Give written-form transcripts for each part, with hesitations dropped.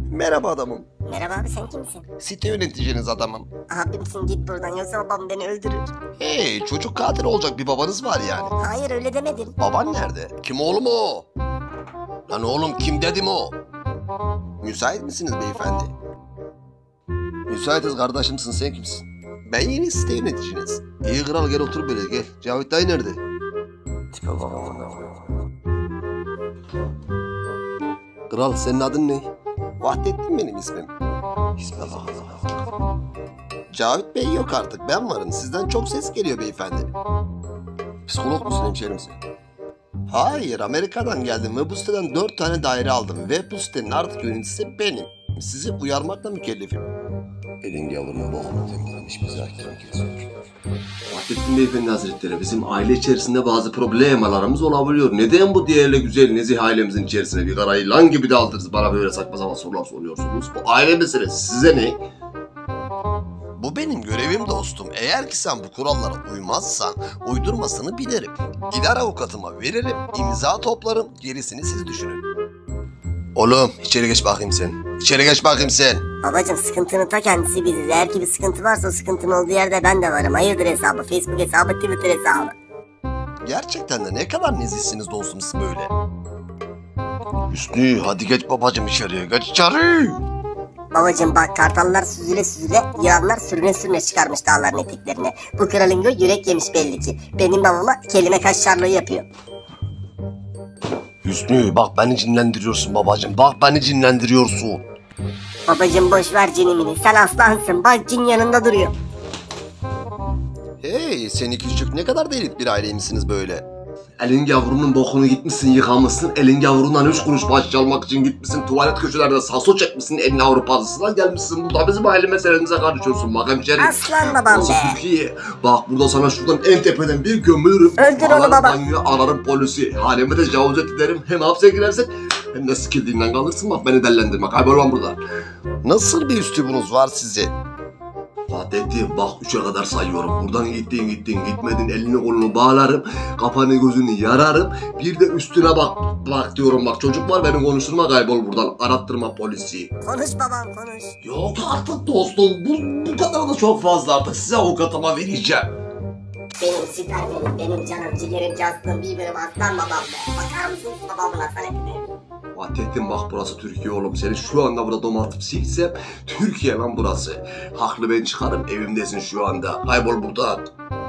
Merhaba adamım. Merhaba abi, sen kimsin? Site yöneticiniz adamım. Abimsin, git buradan yoksa babam beni öldürür. Hey, çocuk katil olacak bir babanız var yani. Hayır, öyle demedim. Baban nerede? Kim oğlum o? Lan oğlum kim dedim o? Müsait misiniz beyefendi? Müsaitiz kardeşimsin, sen kimsin? Ben yeni site yöneticiniz. İyi kral, gel otur böyle, gel. Cavit dayı nerede? Tipe bak. Kral, senin adın ne? Vahdettin benim ismim. İsme bak. Cavit Bey yok artık, ben varım. Sizden çok ses geliyor beyefendi. Psikolog musun, hemşerimsin? Hayır, Amerika'dan geldim ve bu siteden 4 tane daire aldım ve bu sitenin artık yöneticisi benim. Sizi uyarmakla mükellefim. Elin gavurunun bokunu temizlemiş bize hakem kesiyor. Vahdettin Beyefendi Hazretleri, bizim aile içerisinde bazı problemlerimiz olabiliyor. Neden bu değerli güzel nezih ailemizin içerisine bir kara yılan gibi daldınız, bana böyle saçma sapan sorular soruyorsunuz? Bu aile meselesi, size ne? Bu benim görevim dostum. Eğer ki sen bu kurallara uymazsan uydurmasını bilirim. Gider avukatıma veririm, imza toplarım, gerisini siz düşünün. Oğlum içeri geç bakayım sen. İçeri geç bakayım sen. Babacım, sıkıntının ta kendisi biziz. Eğer ki bir sıkıntı varsa o sıkıntının olduğu yerde ben de varım. Hayırdır hesabı, Facebook hesabı, Twitter hesabı. Gerçekten de ne kadar nezihsiniz dostum siz böyle. Hüsnü hadi geç babacım içeriye, geç içeri. Babacım bak, kartallar süzüle süzüle, yılanlar sürüne sürüne çıkarmış dağların eteklerine. Bu kralıngo yürek yemiş belli ki. Benim babama kelime kaşarlığı yapıyor. Hüsnü bak beni cinlendiriyorsun babacım, bak beni cinlendiriyorsun. Babacım boş ver cinimini, sen aslansın, bak cin yanında duruyor. Hey sen iki çocuk ne kadar delit bir aileymişsiniz böyle. Elin yavrunun bokunu gitmişsin yıkamışsın, elin yavrundan 3 kuruş bağış çalmak için gitmişsin, tuvalet köşelerde saso çekmişsin, elin Avrupalısına gelmişsin, burada bizim aile meselemize karışıyorsun bak hemşerim. Aslan babam Nasıl be. Türkiye? Bak burada sana şuradan en tepeden bir gömülürüm. Öldür onu baba. Banyoya ararım polisi, halime tecavüz ederim, hem hapse girersin hem de sikildiğinden kalırsın, bak beni dellendirme, kaybolmam burada. Nasıl bir üslubunuz var sizin? Vahdettin bak 3'e kadar sayıyorum. Buradan gittin gitmedin, elini kolunu bağlarım, kafanı gözünü yararım. Bir de üstüne bak diyorum, bak çocuk var, beni konuşturma, kaybol buradan, arattırma polisi. Konuş babam, konuş. Yok artık dostum, bu kadar da çok fazla, artık size avukatıma vereceğim. Benim süper benim canım ciğerim castım bir bölüm aslan babam be. Bakar mısın babamın asaletine? Vahdettin bak burası Türkiye oğlum, seni şu anda burada domatıp silsem Türkiye lan burası. Haklı ben çıkarım, evimdesin şu anda, kaybol buradan.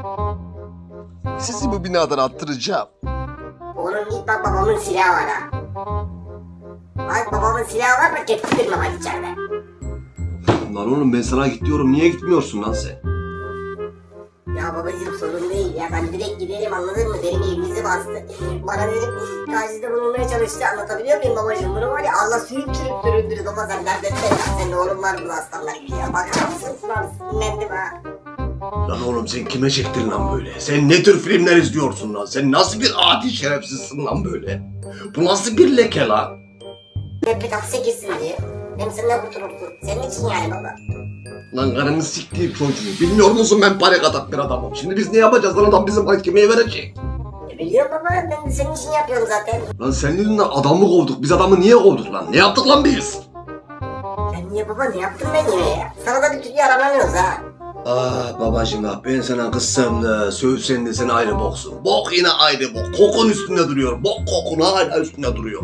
Sizi bu binadan attıracağım. Oğlum git bak, babamın silahı var ha. Bak babamın silahı var, bak getirtirme hadi içeride. Lan oğlum ben sana git diyorum, niye gitmiyorsun lan sen? Ya babacığım sorun değil ya, ben direkt giderim, anladın mı? Benim evimizi bastı. Bana dedim tacizde bulunmaya çalıştı, anlatabiliyor muyum babacığım? Bunu var ya Allah süründürür baba, sen dert etme ya. Senin oğlum var bu aslanlar gibi ya. Bakar mısın? Sinirlendim ha. Lan oğlum sen kime çektin lan böyle? Sen ne tür filmler izliyorsun lan? Sen nasıl bir adi şerefsizsin lan böyle? Bu nasıl bir leke lan? Hep hapse girsin diye. Hem senden kurtulursun. Senin için yani baba. Lan karını siktiğim çocuğu. Bilmiyor musun ben panik atak bir adamım. Şimdi biz ne yapacağız lan, adam bizim mahkemeye verecek. Biliyorum baba, ben de senin için yapıyorum zaten. Lan senin yüzünden adamı kovduk. Biz adamı niye kovduk lan? Ne yaptık lan biz? Ben niye baba, ne yaptım ben yine ya? Sana da bir türlü yaranamıyoruz ha. Ah babacım bak, ben sana kızsam da sövsen de sen ayrı boksun. Bok yine ayrı bok. Kokun üstünde duruyor. Bok kokun hala üstünde duruyor.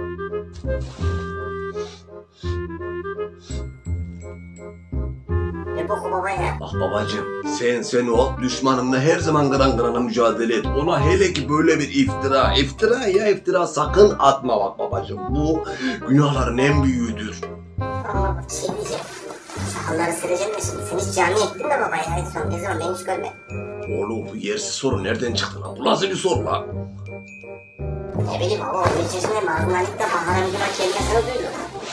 Ne boku baba ya? Bak babacım, sen o düşmanınla her zaman kırana mücadele et. Ona hele ki böyle bir iftira sakın atma bak babacım. Bu günahların en büyüğüdür. Ama bir şey diyeceğim. Sakalları sileceğim de şimdi, sen hiç camiye gittin mi baba ya? En son ne zaman, ben hiç görmedim. Oğlum bu yersiz soru nereden çıktı lan? Bu nasıl bir soru lan? Ne bileyim baba, onun içerisinde marjinallikte baharam gibi kelimesini duydum.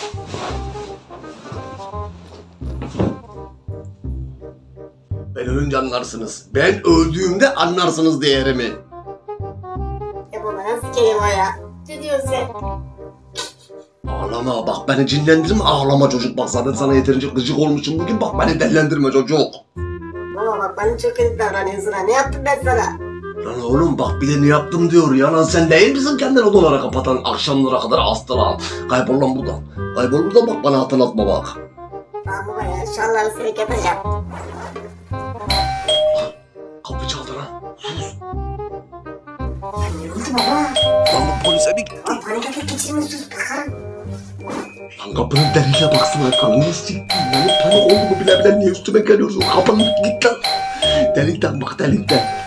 Ben ölünce anlarsınız. Ben öldüğümde anlarsınız değerimi. Ya baba nasıl kelime o ya? Ne diyorsun sen? Ağlama bak, beni cinlendirme, ağlama çocuk, bak zaten sana yeterince gıcık olmuşum bugün, bak beni dellendirme çocuk. Baba bak, bana çok kötü davranıyorsun ha, ne yaptım ben sana? Lan oğlum bak bir de ne yaptım diyor ya lan, sen değil misin kendini odalara kapatan, akşamlara kadar hasta lan. Kaybol lan buradan. Kaybol buradan, bak bana hatırlatma bak. Tamam baba ya şu anları seni yatacağım. Kapı çaldı lan. Sus. Ne oldu baba? Lan bu polise mi gitti? Lan panik atak geçirme sus bakarım. Lan kapının deliğine baksana, kanını siktim. Yani panik oldu mu bile bile niye üstüme geliyorsun? Kapının git lan. Delikten bak, delikten.